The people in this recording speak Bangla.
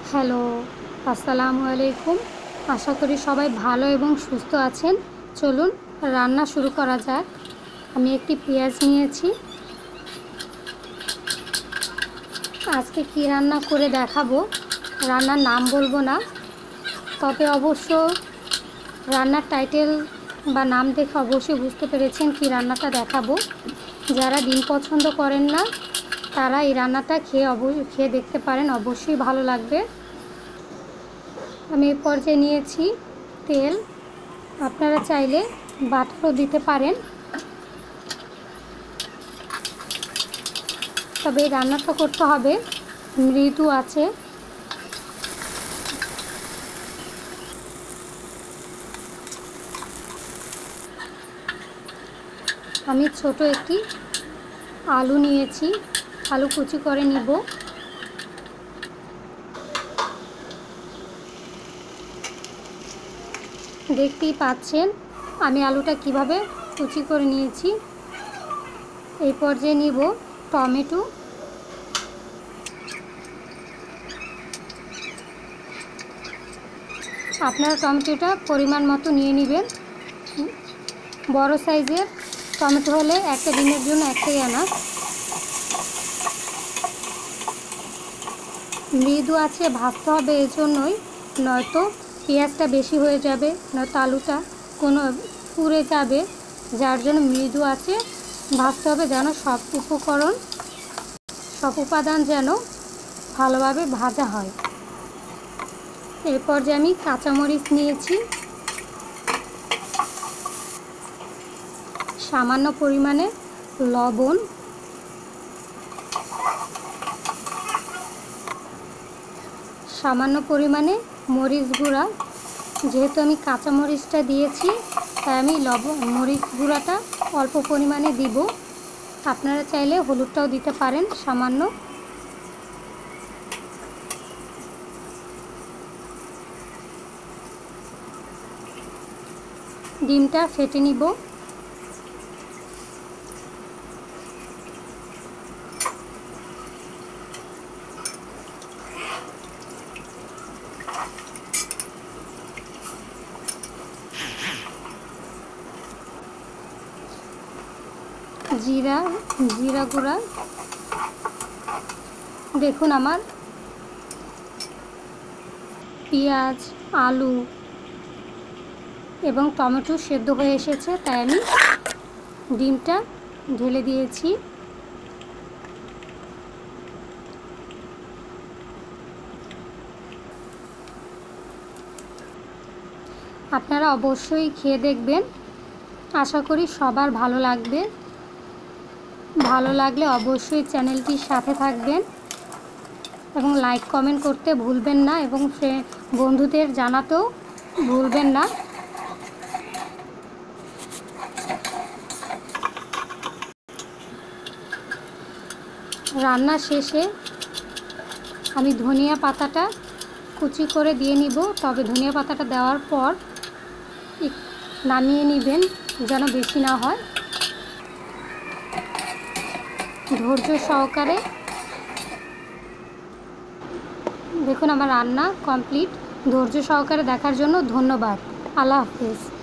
হ্যালো, আসসালামু আলাইকুম। আশা করি সবাই ভালো এবং সুস্থ আছেন। চলুন রান্না শুরু করা যাক। আমি একটি পেঁয়াজ নিয়েছি। আজকে কি রান্না করে দেখাবো, রান্নার নাম বলবো না, তবে অবশ্য রান্নার টাইটেল বা নাম দেখে অবশ্যই বুঝতে পেরেছেন কি রান্নাটা দেখাবো। যারা ডিম পছন্দ করেন না তারা এই রান্নাটা খেয়ে দেখতে পারেন, অবশ্যই ভালো লাগবে। আমি এই পর্যায়ে নিয়েছি তেল, আপনারা চাইলে বাটারও দিতে পারেন, তবে এই রান্নাটা করতে হবে মৃদু আছে। আমি ছোট একটি আলু নিয়েছি, আলু কুচি করে নিব। দেখতেই পাচ্ছেন আমি আলুটা কিভাবে কুচি করে নিয়েছি। এই পর্যায়ে নিব টমেটো, আপনারা টমেটোটা পরিমাণ মতো নিয়ে নেবেন। বড় সাইজের টমেটো হলে একটা দিনের জন্য একটাই আনা। মৃদু আছে ভাজতে হবে, এই জন্যই, নয়তো পেঁয়াজটা বেশি হয়ে যাবে, নয়তো আলুটা পুড়ে যাবে। যার জন্য মৃদু আছে ভাজতে হবে, যেন সব উপাদান যেন ভালোভাবে ভাজা হয়। এরপর যে আমি কাঁচামরিচ নিয়েছি, সামান্য পরিমাণে লবণ, সামান্য পরিমাণে মরিচ গুঁড়া। যেহেতু আমি কাঁচামরিচটা দিয়েছি তাই আমি মরিচ গুঁড়াটা অল্প পরিমাণে দিব। আপনারা চাইলে হলুদটাও দিতে পারেন সামান্য। ডিমটা ফেটে নিব। জিরা গুঁড়া। দেখুন আমার পেঁয়াজ, আলু এবং টমেটো সেদ্ধ হয়ে এসেছে, তাই আমি ডিমটা ঢেলে দিয়েছি। আপনারা অবশ্যই খেয়ে দেখবেন, আশা করি সবার ভালো লাগবে। ভালো লাগলে অবশ্যই চ্যানেলটির সাথে থাকবেন এবং লাইক কমেন্ট করতে ভুলবেন না, এবং বন্ধুদের জানাতেও ভুলবেন না। রান্না শেষে আমি ধনিয়া পাতাটা কুচি করে দিয়ে নিব, তবে ধনিয়া পাতাটা দেওয়ার পর নামিয়ে নেবেন যেন বেশি না হয়। ধৈর্য সহকারে দেখুন আমার রান্না কমপ্লিট। ধৈর্য সহকারে দেখার জন্য ধন্যবাদ। আল্লাহ হাফেজ।